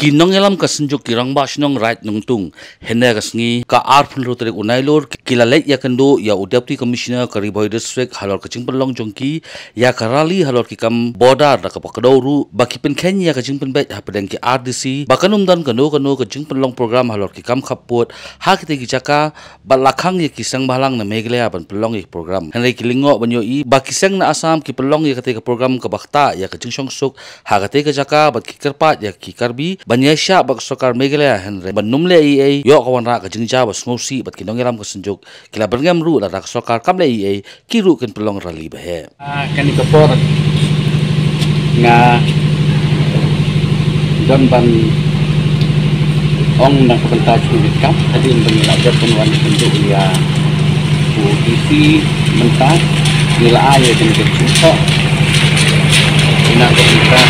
Kinong elam kasenjuk kirang ba sinong right nungtung hene kasngi ka arfun ro tere unailor kilalek ya kendo ya deputy commissioner Kariboy district halor kaching pelong jongki ya karali halor kikam border da kapakadawru baki pen Kenya kaching pen bet hapadeng ki RDC bakanum dan kano kaching pelong program halor kikam khaput ha kite gijaka balakhang ya kisang balang na meglea ban pelong ik program hene kilingo banyo i bakisang na asam ki pelong ya kate program ka bakta ya kaching songsuk ha kate gijaka bat kikarpat ya kikarbi Banyasya bak sokar Meghalaya henre banumle ai yo kawan ra ka jingja bas ngosi bat kinong ram ka senjuk kila berngam ru la rak sokar kamle ai kiru ken pelong rali bahe kani kapor nga don ban ong na kabanta chulit kap hadin bangila jab penwan senjuk ya isi mentah nila ayo kani ke chuko ina ko kita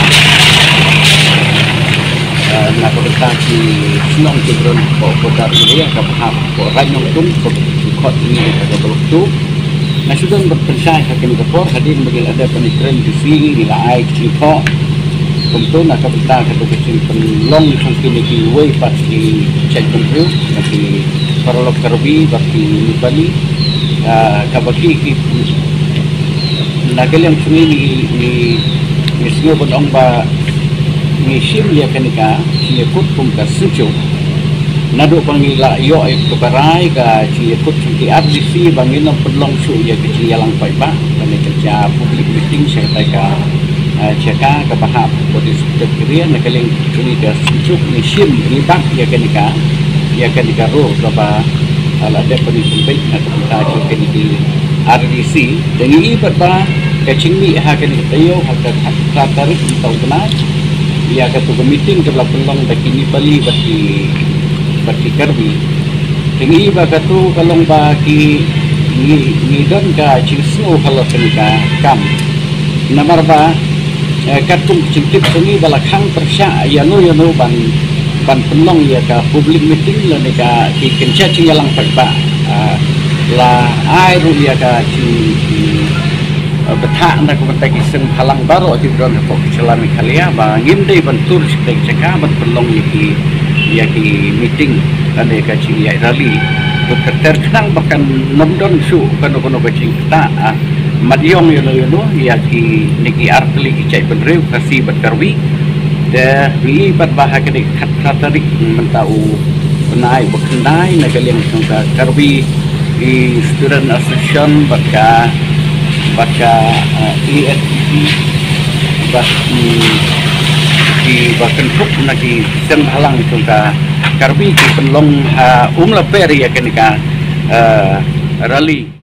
na ko ta ki nong ki dron ko ta ri ka phap ko rai nong tum ko ko ni ka ko tu na sudah berpersai hakim kapor hadir bagi ada penitren di sini di ai ki ko tentu na ka ta ka kecil penlong di sini ki way pas di cek kompu di paralog karbi bagi Bali ka bagi ki nagal yang sini ni sio bodong ba Mishim ya kenika dia kut pun tersujuk nado pangila yo kebarai ka dia kut di RDC bangina pelong su ya kecil yang paiba dan kerja public meeting saya ka ceka ke bahap bodi sekretariat nakaling ini dah sujuk Mishim ribak ya kenika ro kaba ala ada penipun atau kita kenika RDC dan ini berba kecingmi ha kenika tayo ha tarik tahu benar ia kata meeting ke belakang bagi ni Bali bagi Karbi. Tinggi baga tu kalau bagi ni don ka cisu kalau kenika kam. Nomor ba katung cintip tinggi belakang persya ya no ban pelong ya ka public meeting la nika ki kenca ci yalang ba la ai ru ya ka ci betah nak mentai kiseng halang baru di dalam pok selami kalia bangin dei bentur sekek ceka bat pelong yaki meeting dan dei kaci ya rally terkenang bahkan nomdon su kono kacing ta madiong yo yaki niki artli kicai benreu kasi berkarwi de wi bat bahak de katarik mentau benai bekendai nagaleng sangka karwi di student association baka ESPP bahkan puk nagi sembhalang itu ka karbi ki penlong umla peri ya kenika rally